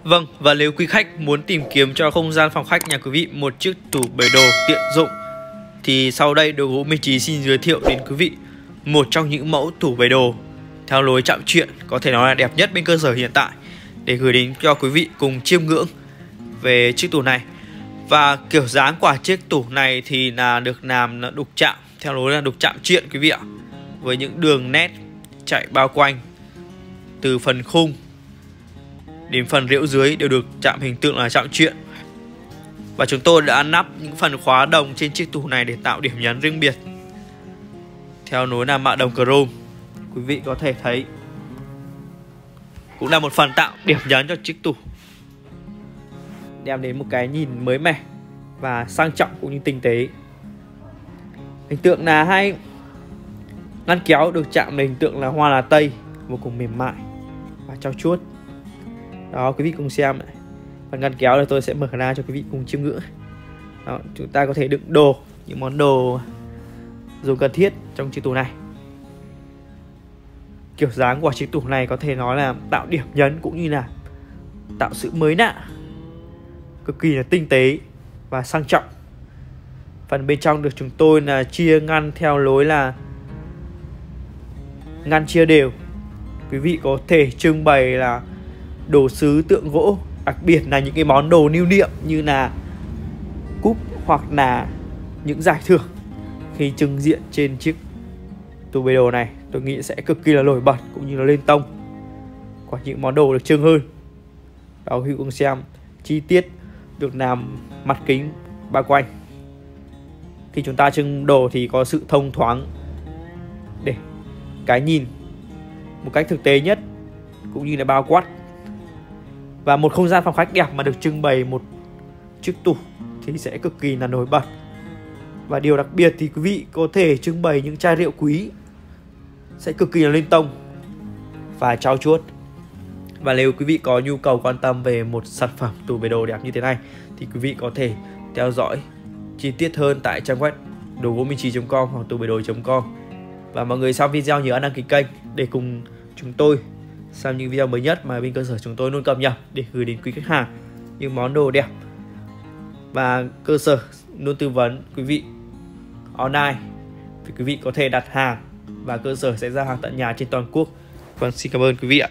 Vâng, và nếu quý khách muốn tìm kiếm cho không gian phòng khách nhà quý vị một chiếc tủ bày đồ tiện dụng thì sau đây Đồ Gỗ Minh Trí xin giới thiệu đến quý vị một trong những mẫu tủ bày đồ theo lối chạm truyện, có thể nói là đẹp nhất bên cơ sở hiện tại, để gửi đến cho quý vị cùng chiêm ngưỡng về chiếc tủ này. Và kiểu dáng của chiếc tủ này thì là được làm đục chạm, theo lối là đục chạm truyện quý vị ạ, với những đường nét chạy bao quanh từ phần khung đến phần rễu dưới đều được chạm hình tượng là chạm truyện. Và chúng tôi đã nắp những phần khóa đồng trên chiếc tủ này để tạo điểm nhấn riêng biệt theo nối là mạ đồng chrome. Quý vị có thể thấy cũng là một phần tạo điểm nhấn cho chiếc tủ, đem đến một cái nhìn mới mẻ và sang trọng cũng như tinh tế. Hình tượng là hai ngăn kéo được chạm hình tượng là hoa lá tây, vô cùng mềm mại và trau chuốt. Đó, quý vị cùng xem. Phần ngăn kéo này tôi sẽ mở ra cho quý vị cùng chiêm ngưỡng. Đó, chúng ta có thể đựng đồ, những món đồ dùng cần thiết trong chiếc tủ này. Kiểu dáng của chiếc tủ này có thể nói là tạo điểm nhấn cũng như là tạo sự mới lạ, cực kỳ là tinh tế và sang trọng. Phần bên trong được chúng tôi là chia ngăn theo lối là ngăn chia đều. Quý vị có thể trưng bày là đồ sứ tượng gỗ, đặc biệt là những cái món đồ lưu niệm như là cúp hoặc là những giải thưởng khi trưng diện trên chiếc tủ bày đồ này. Tôi nghĩ sẽ cực kỳ là nổi bật cũng như là lên tông của những món đồ được trưng hơn. Đó, quý vị cùng xem chi tiết được làm mặt kính bao quanh. Khi chúng ta trưng đồ thì có sự thông thoáng để cái nhìn một cách thực tế nhất cũng như là bao quát. Và một không gian phòng khách đẹp mà được trưng bày một chiếc tủ thì sẽ cực kỳ là nổi bật. Và điều đặc biệt thì quý vị có thể trưng bày những chai rượu quý, sẽ cực kỳ là lên tông và trau chuốt. Và nếu quý vị có nhu cầu quan tâm về một sản phẩm tủ bày đồ đẹp như thế này thì quý vị có thể theo dõi chi tiết hơn tại trang web dogominh.com hoặc tủ bày đồ.com. Và mọi người sau video nhớ đăng ký kênh để cùng chúng tôi xem những video mới nhất mà bên cơ sở chúng tôi luôn cập nhật để gửi đến quý khách hàng những món đồ đẹp. Và cơ sở luôn tư vấn quý vị online thì quý vị có thể đặt hàng và cơ sở sẽ giao hàng tận nhà trên toàn quốc. Vâng, xin cảm ơn quý vị ạ.